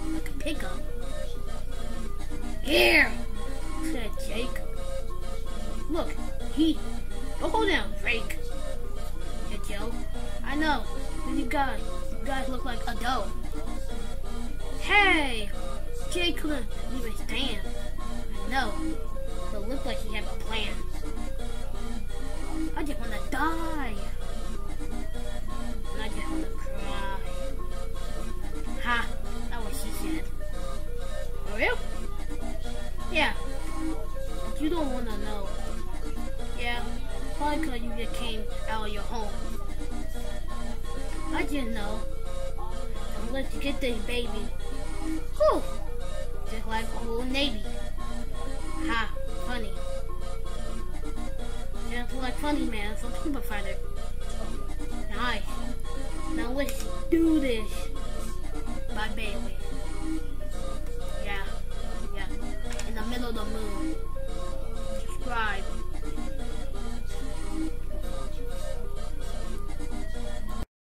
like a pickup. Here, said Jake. Look, don't hold down, Drake. Said Joe. I know, you guys look like a dough. Hey, Jake couldn't even stand. I know, but it looked like he had a plan. I just wanna die. And I just wanna cry. Ha, that's what she said. For real? Yeah, but you don't wanna know. Yeah, probably because you just came out of your home. I just know. Unless you get this baby. Whew! Just like Old Navy. Ha, funny. Just like Funny Man from Super Fighter. Nice. Now let's do this. By Bailey. Yeah. In the middle of the moon. Subscribe.